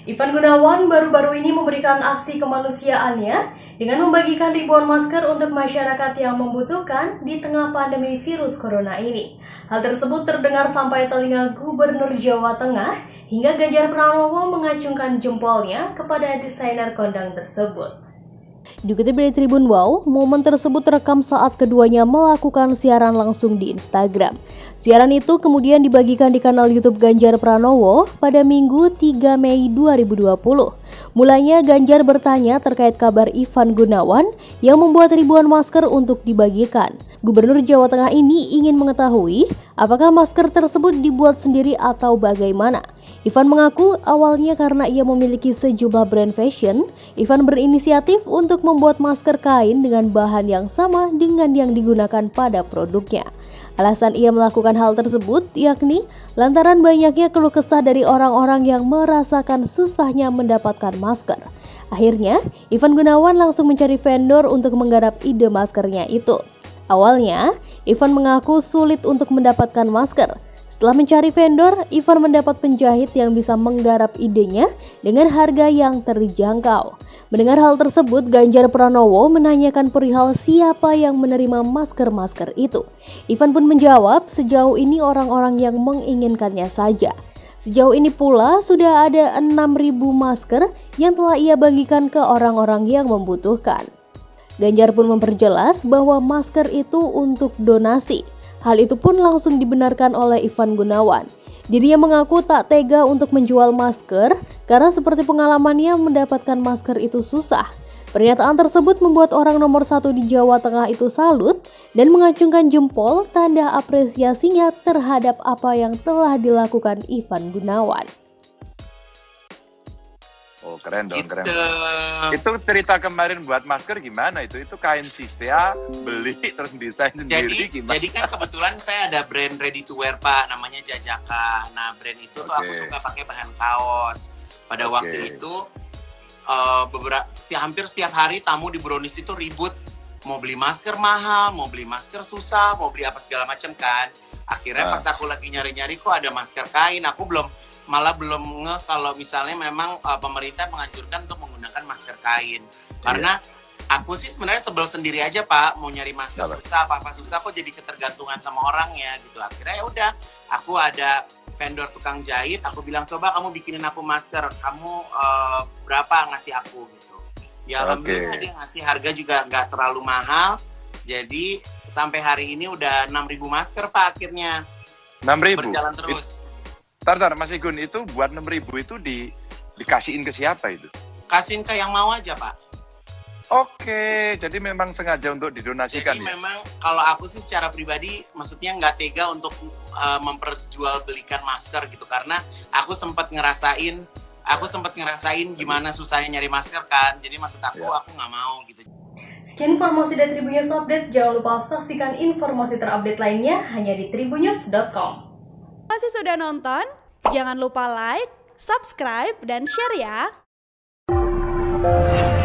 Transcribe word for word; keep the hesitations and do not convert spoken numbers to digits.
Ivan Gunawan baru-baru ini memberikan aksi kemanusiaannya dengan membagikan ribuan masker untuk masyarakat yang membutuhkan di tengah pandemi virus corona ini. Hal tersebut terdengar sampai telinga Gubernur Jawa Tengah hingga Ganjar Pranowo mengacungkan jempolnya kepada desainer kondang tersebut. Dikutip dari Tribun Wow, momen tersebut terekam saat keduanya melakukan siaran langsung di Instagram. Siaran itu kemudian dibagikan di kanal YouTube Ganjar Pranowo pada Minggu tiga Mei dua ribu dua puluh. Mulanya Ganjar bertanya terkait kabar Ivan Gunawan yang membuat ribuan masker untuk dibagikan. Gubernur Jawa Tengah ini ingin mengetahui apakah masker tersebut dibuat sendiri atau bagaimana. Ivan mengaku awalnya karena ia memiliki sejumlah brand fashion, Ivan berinisiatif untuk membuat masker kain dengan bahan yang sama dengan yang digunakan pada produknya. Alasan ia melakukan hal tersebut yakni lantaran banyaknya keluh kesah dari orang-orang yang merasakan susahnya mendapatkan masker. Akhirnya, Ivan Gunawan langsung mencari vendor untuk menggarap ide maskernya itu. Awalnya, Ivan mengaku sulit untuk mendapatkan masker. Setelah mencari vendor, Ivan mendapat penjahit yang bisa menggarap idenya dengan harga yang terjangkau. Mendengar hal tersebut, Ganjar Pranowo menanyakan perihal siapa yang menerima masker-masker itu. Ivan pun menjawab sejauh ini orang-orang yang menginginkannya saja. Sejauh ini pula sudah ada enam ribu masker yang telah ia bagikan ke orang-orang yang membutuhkan. Ganjar pun memperjelas bahwa masker itu untuk donasi. Hal itu pun langsung dibenarkan oleh Ivan Gunawan. Dirinya mengaku tak tega untuk menjual masker karena seperti pengalamannya mendapatkan masker itu susah. Pernyataan tersebut membuat orang nomor satu di Jawa Tengah itu salut dan mengacungkan jempol tanda apresiasinya terhadap apa yang telah dilakukan Ivan Gunawan. Oh keren dong, Gitu. keren. Itu cerita kemarin buat masker gimana itu? Itu kain sisya, beli terus desain sendiri Jadi, gimana? jadi kan kebetulan saya ada brand ready to wear Pak, namanya Jajaka. Nah brand itu tuh Oke. aku suka pakai bahan kaos. Pada Oke. waktu itu uh, beberapa setiap, hampir setiap hari tamu di Brownies itu ribut mau beli masker mahal, mau beli masker susah, mau beli apa segala macam kan. Akhirnya Ah. pas aku lagi nyari-nyari kok ada masker kain, aku belum malah belum nge kalau misalnya memang uh, pemerintah menganjurkan untuk menggunakan masker kain. Karena aku sih sebenarnya sebel sendiri aja Pak, mau nyari masker Apa? susah, apa-apa susah kok jadi ketergantungan sama orang ya gitu. Akhirnya ya udah, aku ada vendor tukang jahit, aku bilang coba kamu bikinin aku masker, kamu uh, berapa ngasih aku gitu. Ya alhamdulillah Oke. dia ngasih harga juga nggak terlalu mahal. Jadi sampai hari ini udah enam ribu masker Pak akhirnya. enam ribu? Berjalan terus. Tar, tar, Mas Igun, itu buat enam ribu itu di, dikasihin ke siapa itu? Kasihin ke yang mau aja Pak. Oke, jadi memang sengaja untuk didonasikan Jadi ya? memang kalau aku sih secara pribadi maksudnya nggak tega untuk uh, memperjualbelikan masker gitu karena aku sempat ngerasain aku sempat ngerasain gimana susahnya nyari masker kan. Jadi maksud aku Ya. aku nggak mau gitu. Sekian informasi dari Tribun News Update. Jangan lupa saksikan informasi terupdate lainnya hanya di tribunnews dot com. Masih sudah nonton? Jangan lupa like, subscribe, dan share ya!